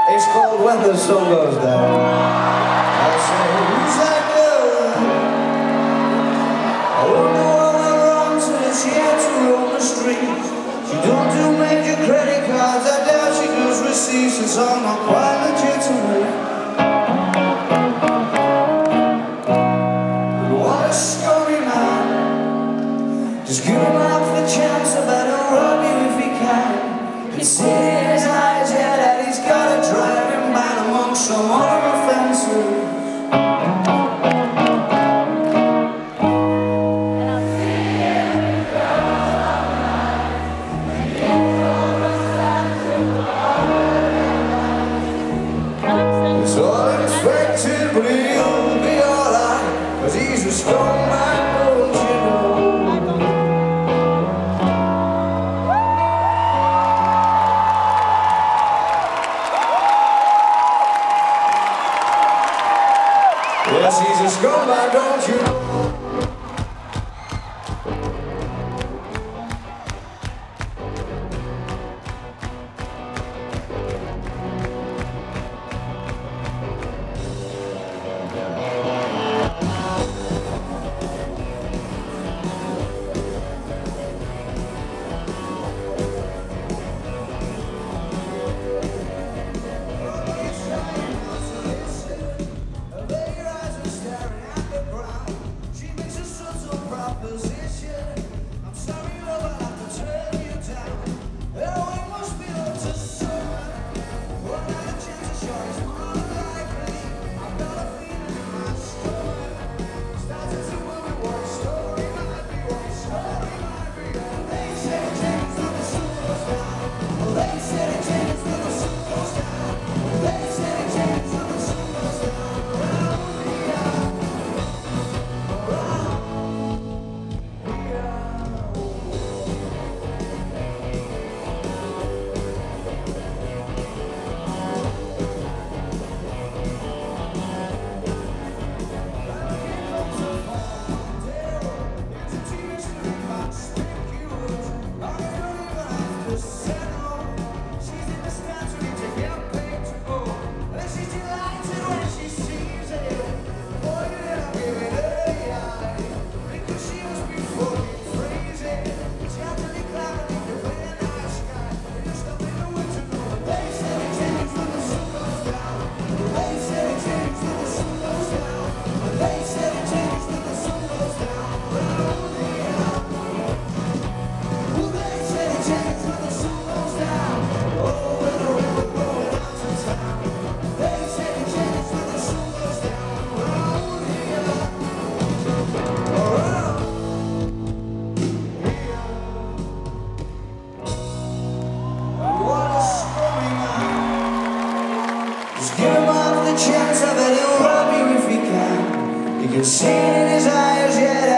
It's called When the Sun Goes Down. I say, who's that girl? I wonder what went wrong till she had to roam the streets. She don't do major credit cards, I doubt she does receipts. It's all not quite legitimate. But what a scummy man. Just give him half the chance, I bet he'll rob you if he can. You see in his eyes, yeah, that he's got a driving ban among some other offences. It's all expected, but he'll be alright, 'cause he's a scumbag, don't you know? Yes, he's a scumbag, don't you know? Just give him half the chance, I bet he'll rob you if he can. You can see it in his eyes, yeah.